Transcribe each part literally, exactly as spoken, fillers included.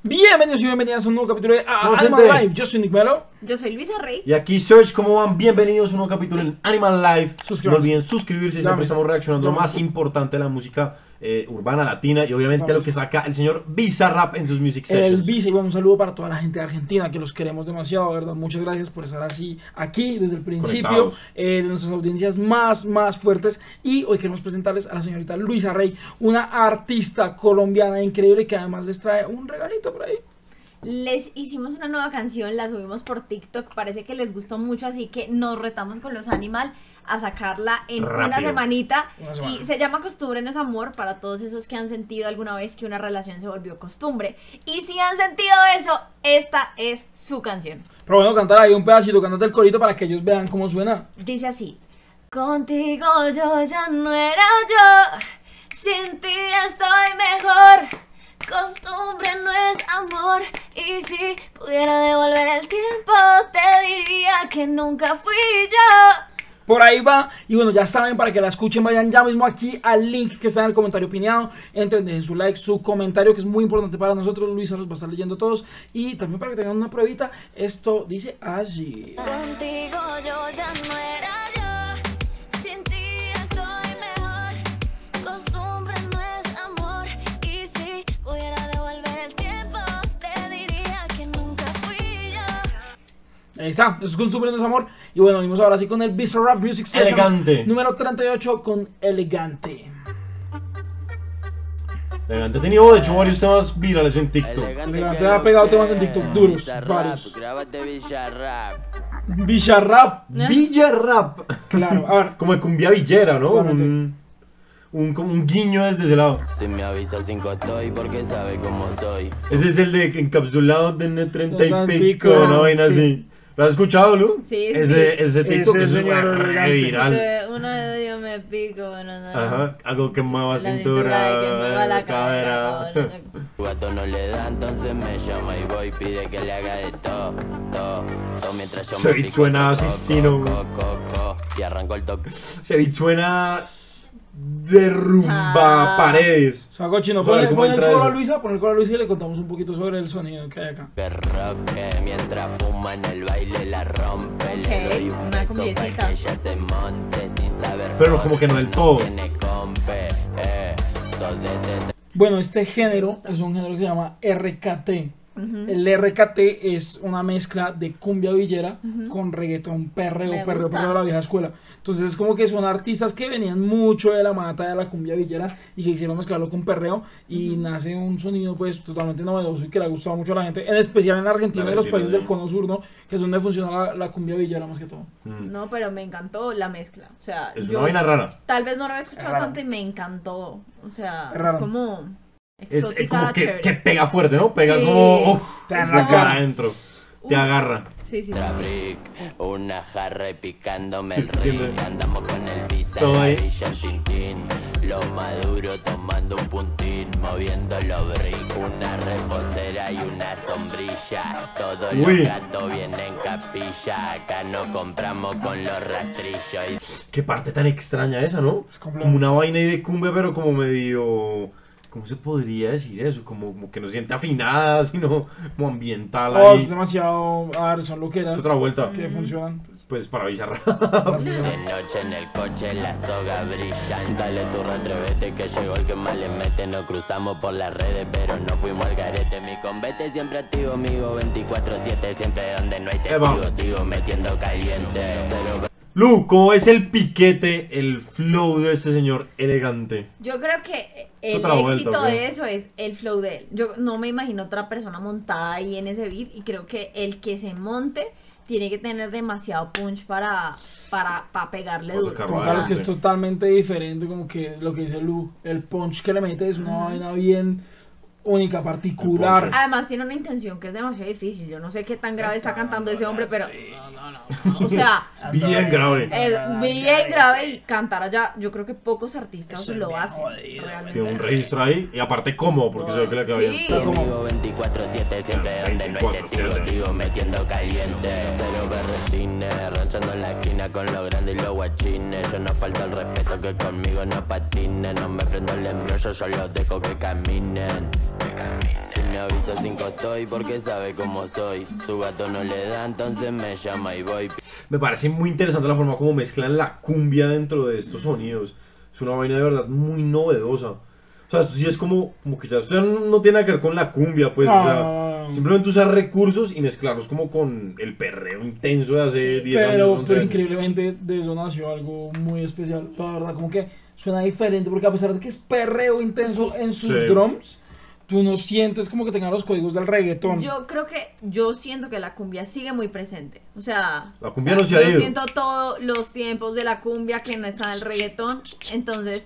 Bienvenidos y bienvenidas a un nuevo capítulo de Animal Life. Yo soy Nick Melo. Yo soy Luisa Rey. Y aquí Serge, ¿cómo van? Bienvenidos a un nuevo capítulo en Animal Life. No olviden suscribirse, siempre estamos reaccionando a lo más importante de la música eh, urbana, latina y obviamente lo que saca el señor Bizarrap en sus music sessions. El Biza, y bueno, un saludo para toda la gente de Argentina, que los queremos demasiado, ¿verdad? Muchas gracias por estar así aquí desde el principio, eh, de nuestras audiencias más, más fuertes. Y hoy queremos presentarles a la señorita Luisa Rey, una artista colombiana increíble que además les trae un regalito por ahí. Les hicimos una nueva canción, la subimos por TikTok, parece que les gustó mucho, así que nos retamos con los Animal a sacarla en Rápido. una semanita. Una semana. Y se llama Costumbre no es amor, para todos esos que han sentido alguna vez que una relación se volvió costumbre. Y si han sentido eso, esta es su canción. Pero bueno, cantar ahí un pedacito, cántate el corito para que ellos vean cómo suena. Dice así: contigo yo ya no era yo, sin ti estoy mejor. Costumbre no es amor, y si pudiera devolver el tiempo te diría que nunca fui yo. Por ahí va, y bueno, ya saben, para que la escuchen vayan ya mismo aquí al link que está en el comentario opinado. Entren, dejen su like, su comentario, que es muy importante para nosotros. Luisa los va a estar leyendo todos. Y también para que tengan una pruebita, esto dice así: contigo yo ya no era yo, sin ti estoy mejor. Costumbre no es amor, y si pudiera devolver el tiempo te diría que nunca fui yo. Ahí está, eso es Costumbre no es amor. Y bueno, venimos ahora sí con el Bizarrap Music Sessions Elegante. número treinta y ocho con Elegante. Elegante ha tenido de hecho varios temas virales en TikTok. Elegante ha pegado temas en TikTok duros, varios. Grábate Bizarrap. Bizarrap, Villarrap. claro, a ver. Como de cumbia villera, ¿no? Claramente. Un, un, como un guiño desde ese lado. Si me avisa cinco estoy porque sabe cómo soy. Ese es el de encapsulado de N treinta y Treinta y pico, pico, una vaina sí. así. ¿Lo has escuchado, Lu? Sí, sí. Ese, ese TikTok Ese eso señor es re elegante. viral. Uno de ellos me pico, no, no. Ajá, algo que mueva La cintura, cintura, que mueva la cadera. cadera. Gato no le da, entonces me llama y voy, pide que le haga de todo, todo, todo mientras yo Ese me beat pico, suena co, co, asesino. co, co, co, y arranco el toque. Ese beat suena derrumba Ah. paredes. O sea, cochino, Vamos a ver pon, cómo pon el entra coro a eso. Luisa, pon el coro a Luisa y le contamos un poquito sobre el sonido que hay acá. Que roque, mientras fuma en el baile la rompe. Ok, Le doy un una beso pa' cumbiecita. que ella se monte sin saber. Pero por como que no qué del todo. Tiene compe, eh, todo de- de- Bueno, este género gusta. es un género que se llama R K T. El R K T es una mezcla de cumbia villera con reggaetón, perreo, Me perreo, gusta. perreo de la vieja escuela. Entonces es como que son artistas que venían mucho de la mata de la cumbia villera y que quisieron mezclarlo con perreo y nace un sonido pues totalmente novedoso y que le ha gustado mucho a la gente, en especial en Argentina y en los Argentina, países sí. del cono sur, ¿no? Que es donde funciona la, la cumbia villera más que todo. Mm. No, pero me encantó la mezcla. O sea, Es yo una vaina rara. tal vez no lo había escuchado Es raro. tanto y me encantó. O sea, Es es, raro. como Es, es exótica, como que, chévere. que pega fuerte, ¿no? Pega Sí. como. Uf, Te da es en la la cara. cara adentro. Te Uf. agarra. Sí, sí, sí. Otra brick, una jarra y picándome el Sí, ring. siempre. Andamos con el visa Todo en la ahí. villa Tintín. Lo maduro tomando un puntín, moviendo los brick. Una reposera y una sombrilla. Todos Uy. los gatos vienen capilla. Acá no compramos con los rastrillos. Qué parte tan extraña esa, ¿no? Es complejo. Como una vaina ahí de cumbia, pero como medio. ¿Cómo se podría decir eso? Como, como que no siente afinada, sino como ambiental Oh, ahí. es demasiado, a ver, son loqueras Es otra vuelta. que funcionan. Pues para Bizarrap. De noche en el coche la soga brilla. Dale tu atrévete que llegó el que más le mete. Nos cruzamos por las redes pero no fuimos al garete. Mi convete siempre activo, amigo veinticuatro siete. Siempre donde no hay Eva. testigos sigo metiendo caliente. Cero Lu, ¿cómo es el piquete, el flow de este señor elegante? Yo creo que el otra vuelta, éxito ¿o qué? de eso es el flow de él. Yo no me imagino otra persona montada ahí en ese beat y creo que el que se monte tiene que tener demasiado punch para, para, para pegarle Para duro. sacar Total, Claro, es que es sí. totalmente diferente, como que lo que dice Lu, el punch que le mete es una vaina bien única, particular. El punch. Además tiene una intención que es demasiado difícil. Yo no sé qué tan grave está cantando ese hombre, pero... No, no, no. O sea, Bien grave. el bien grave y cantar allá, yo creo que pocos artistas Estoy lo bien hacen. jodido. Realmente. Tiene un registro ahí y aparte cómodo, porque se ve que le queda bien. Sí. Está como- Amigo veinticuatro siete, siempre donde no hay veinticuatro testigos siete. sigo metiendo caliente. Cero berretines, ranchando en la esquina con los grandes y los guachines. Yo no falto el respeto que conmigo no patinen. No me prendo el embrollo, yo los dejo que caminen. Si me Me avisa cinco estoy porque sabe cómo soy. Su gato no le da, entonces me llama y voy. Me parece muy interesante la forma como mezclan la cumbia dentro de estos sonidos. Es una vaina de verdad muy novedosa. O sea, esto sí es como, como que ya esto ya no, no tiene que ver con la cumbia, pues. Ah. O sea, simplemente usar recursos y mezclarlos como con el perreo intenso de hace diez pero, años. once pero años. increíblemente de eso nació algo muy especial. La verdad, como que suena diferente, porque a pesar de que es perreo intenso en sus Sí. drums, tú no sientes como que tenga los códigos del reggaetón. Yo creo que, yo siento que la cumbia sigue muy presente. O sea, La cumbia o sea, no se ha yo ido. siento todos los tiempos de la cumbia que no está en el reggaetón. Entonces,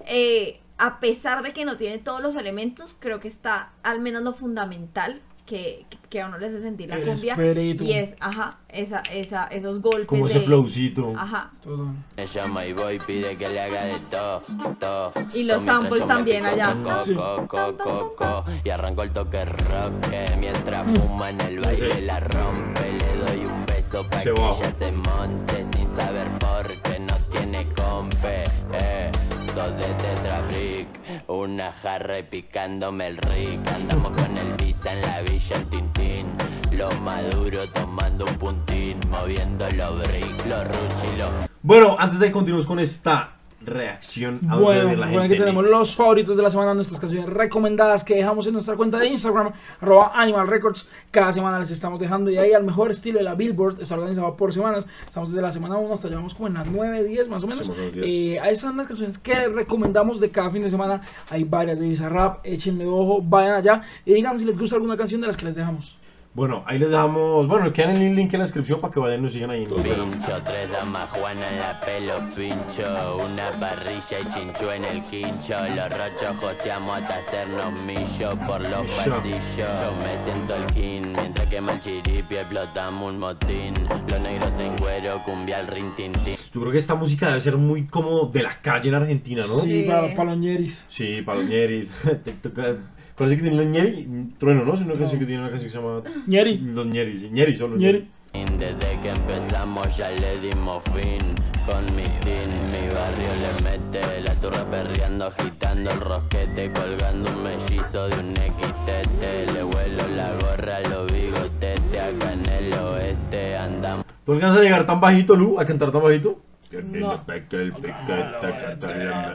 eh, a pesar de que no tiene todos los elementos, creo que está al menos lo fundamental que, que a uno le hace sentir la El cumbia. espíritu. Y es, ajá, esa, esa, esos golpes Como ese de- flowcito. Ajá. Total. Me llama y voy, pide que le haga de todo, todo. Y los Mientras samples yo me también pico allá. coco, Sí. coco, coco, y arranco el toque rock. Mientras fuma en el baile Sí. la rompe. Le doy un beso pa' Se que bajo. ella se monte sin saber por qué no tiene compe. Eh, dos de Tetra Brick, una jarra y picándome el rick. Andamos con el visa en la villa, el tintín. Lo maduro tomando un puntín, moviendo los brick, los ruchi, los... Bueno, antes de continuar con esta reacción a Bueno, donde la recuerden gente que tenemos los favoritos de la semana, nuestras canciones recomendadas que dejamos en nuestra cuenta de Instagram, arroba Animal Records. Cada semana les estamos dejando y ahí al mejor estilo de la Billboard. Está organizado por semanas. Estamos desde la semana uno hasta llevamos como en las nueve, diez más o menos. Sí, más o menos diez. Eh, ahí están las canciones que recomendamos de cada fin de semana. Hay varias de Bizarrap. Échenle ojo, vayan allá y digan si les gusta alguna canción de las que les dejamos. Bueno, ahí les dejamos. Bueno, quedan el link en la descripción para que vayan y nos sigan ahí en Instagram. Pincho, tres damas, Juana en la pelo, pincho. Una parrilla y chinchú en el quincho. Los rochos joseamos hasta hacernos millo por los Millo. pasillos. Yo me siento el king, mientras quema el chiripi explotamos un motín. Los negros en cuero, cumbia al rin tin tin. Yo creo que esta música debe ser muy como de la calle en Argentina, ¿no? Sí, Sí. para, para los ñeris. Sí, para los ñeris. Te toca- ¿Cuál es el que tiene los ñeri? Trueno, ¿no? Es una canción que tiene una canción que se llama Ñeri. Los ñeris. Sí. Ñeri son los Ñeri. Desde que empezamos ya le dimos fin. Con mi team, mi barrio le mete la turra perreando, agitando el rosquete, colgando un mellizo de un equitete. Le vuelo la gorra a los bigotetes, acá en el oeste andamos. ¿Tú alcanzas a llegar tan bajito, Lu? ¿A cantar tan bajito? Que No. tiene peque, el piquete, que te viene.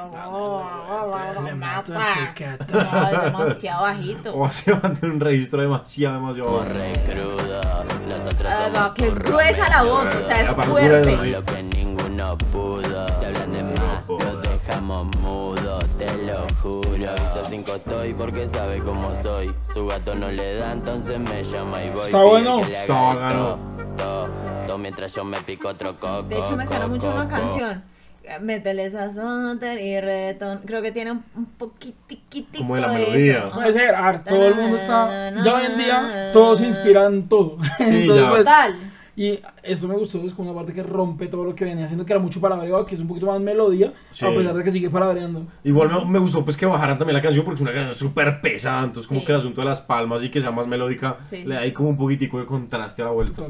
Le mato el pecata. No, es demasiado bajito. O se mantiene un registro demasiado, demasiado Como bajo. re crudo, nosotros Ah, somos no, que es purro gruesa la voz, o sea, es Aparte, fuerte. gruesa, lo que ninguno pudo. Si hablan de más, los dejamos mudos, te lo juro. Si avisa cinco estoy porque sabe cómo soy. Su gato no le da, entonces me llama y voy. Está Pide bueno. que le haga Está de bacano. todo, todo, todo mientras yo me pico otro coco. De hecho, me suena coco, mucho una coco. canción. Métele sazón y reggaetón. Creo que tiene un, un poquitiquitico Como de la de melodía. eso. Puede ser, a ver, todo el mundo está. Ya hoy en día, todos se inspiran en todo. Sí, Entonces, ya. pues, Total. y esto me gustó, es como una parte que rompe todo lo que venía haciendo, que era mucho palabreo, que es un poquito más melodía, Sí. a pesar de que sigue palabreando. Igual me, me gustó pues que bajaran también la canción porque es una canción súper pesada, entonces como Sí. que el asunto de las palmas y que sea más melódica Sí, le da sí, ahí como un poquitico de contraste a la vuelta.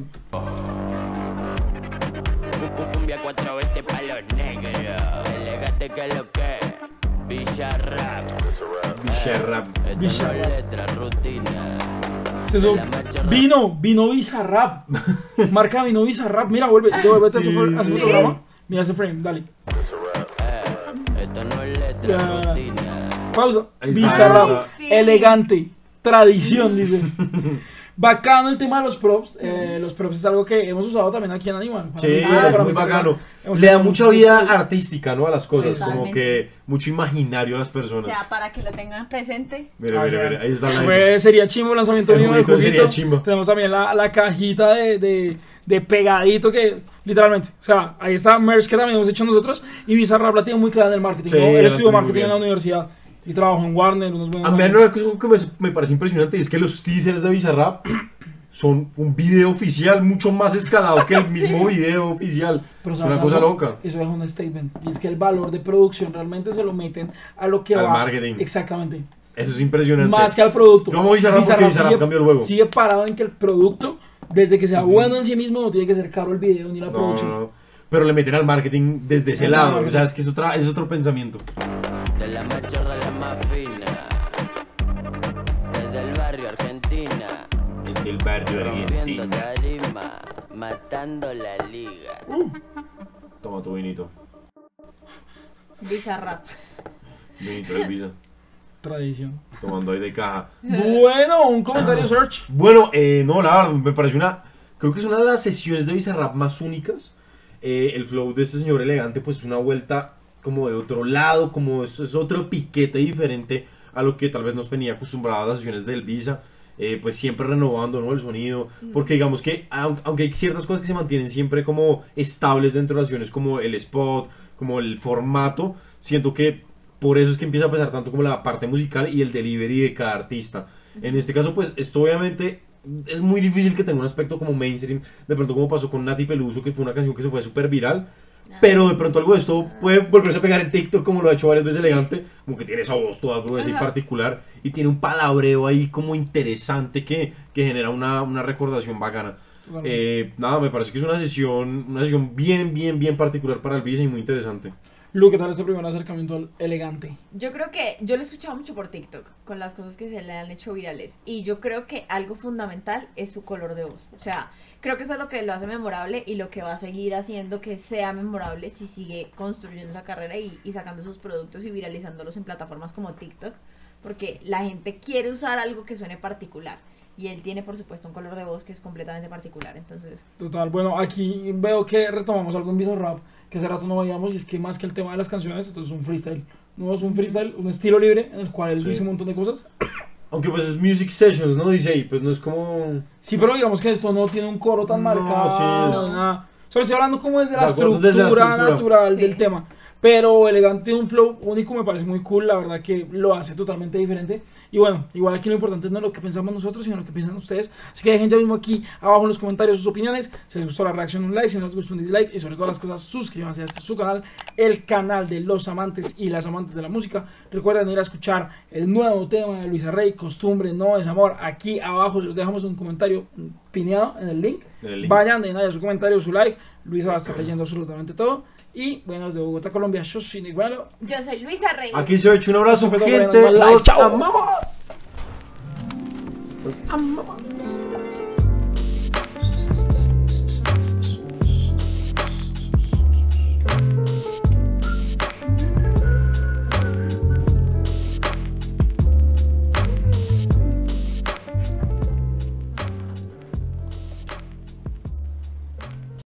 Cumbia cuatro veinte pa' los negros. Elegante que lo que. Villarrap. Bizarrap. Esto no Bizarrap. es letra, rutina. Es eso, La machorra. vino, vino Bizarrap. Marca vino Bizarrap. Mira, vuelve, devuélvete Sí, a su, a su sí. programa. Mira ese frame, dale. Eh, esto no es letra, Ya. rutina. Pausa. Ahí está. Bizarrap. Ay, sí. Elegante. Tradición, dice. Bacano el tema de los props. Eh, los props es algo que hemos usado también aquí en Animal. Para Sí, mí, es para muy mí, para bacano. mí. Hemos Le da usado mucha mucho- vida artística, ¿no? A las cosas, Sí, como totalmente. que mucho imaginario a las O personas. sea, para que lo tengan presente. Mire, Ah, mire, o sea, mire, ahí está la Pues sería chimbo el lanzamiento El mío del juguito sería juguito. chimbo. Tenemos también la, la cajita de, de, de pegadito que, literalmente, o sea, ahí está merch que también hemos hecho nosotros. Y Bizarrap la tiene muy clara en el marketing. Sí, ¿no? Él la estudió tiene muy marketing en bien. la universidad y trabajó en Warner, unos buenos A mí hay años. una cosa que me, me parece impresionante y es que los teasers de Bizarrap son un video oficial mucho más escalado que el mismo video oficial. Pero Es ¿sabes una cosa algo? loca. Eso es un statement. Y es que el valor de producción realmente se lo meten a lo que Al va. marketing. Exactamente. Eso es impresionante. Más que al producto. Yo amo Bizarrap porque Bizarrap sigue, cambió el juego. sigue parado en que el producto, desde que sea bueno en sí mismo, no tiene que ser caro el video ni la No, producción. no, no. Pero le meten al marketing desde ese Ah, lado. no, O sea, es que es, otra, es otro pensamiento. De la machorra la más fina. Desde el Argentina. El del barrio Rompiendo argentino. tarima, matando la liga. Uh, Toma tu vinito. Bizarrap. Vinito de Visa. tradición. Tomando ahí de caja. Bueno, un comentario, Search. Bueno, eh, no, la verdad, me pareció una... Creo que es una de las sesiones de Bizarrap más únicas. Eh, el flow de este señor elegante, pues es una vuelta como de otro lado, como es, es otro piquete diferente a lo que tal vez nos venía acostumbrado a las sesiones del Visa. Eh, pues siempre renovando, ¿no?, el sonido, porque digamos que aunque, aunque hay ciertas cosas que se mantienen siempre como estables dentro de las sesiones, como el spot, como el formato, siento que por eso es que empieza a pesar tanto como la parte musical y el delivery de cada artista. En este caso, pues esto obviamente es muy difícil que tenga un aspecto como mainstream, de pronto como pasó con Nati Peluso, que fue una canción que se fue súper viral. Pero de pronto algo de esto puede volverse a pegar en TikTok, como lo ha hecho varias veces Elegante, como que tiene esa voz toda gruesa y particular, y tiene un palabreo ahí como interesante que, que genera una, una recordación bacana. Bueno. Eh, nada, me parece que es una sesión, una sesión bien, bien, bien particular para el Visa y muy interesante. Lu, ¿qué tal este primer acercamiento al Elegante? Yo creo que, yo lo he escuchado mucho por TikTok, con las cosas que se le han hecho virales, y yo creo que algo fundamental es su color de voz. O sea, creo que eso es lo que lo hace memorable y lo que va a seguir haciendo que sea memorable si sigue construyendo esa carrera y, y sacando sus productos y viralizándolos en plataformas como TikTok, porque la gente quiere usar algo que suene particular. Y él tiene, por supuesto, un color de voz que es completamente particular, entonces... Total, bueno, aquí veo que retomamos algo en Bizarrap, que hace rato no veíamos, y es que más que el tema de las canciones, esto es un freestyle. No es un freestyle, un estilo libre, en el cual él sí. dice un montón de cosas. Aunque pues es music sessions, ¿no? Dice ahí, pues no es como... Sí, pero digamos que esto no tiene un coro tan no, marcado, sí, es... nada. Solo estoy hablando como desde la, de estructura, desde la estructura natural sí. del tema. Pero Elegante tiene un flow único, me parece muy cool, la verdad que lo hace totalmente diferente. Y bueno, igual aquí lo importante no es lo que pensamos nosotros, sino lo que piensan ustedes. Así que dejen ya mismo aquí abajo en los comentarios sus opiniones. Si les gustó la reacción, un like, si no les gustó un dislike. Y sobre todas las cosas, suscríbanse a este su canal, el canal de los amantes y las amantes de la música. Recuerden ir a escuchar el nuevo tema de Luisa Rey, Costumbre no es amor. Aquí abajo les dejamos un comentario pineado en el link. El link. Vayan, den ahí su comentario, su like. Luisa va a estar leyendo absolutamente todo. Y bueno, desde Bogotá, Colombia, yo soy Nick Bueno. Yo soy Luisa Rey. Aquí se ha hecho un abrazo, gente. Los amamos. Los amamos.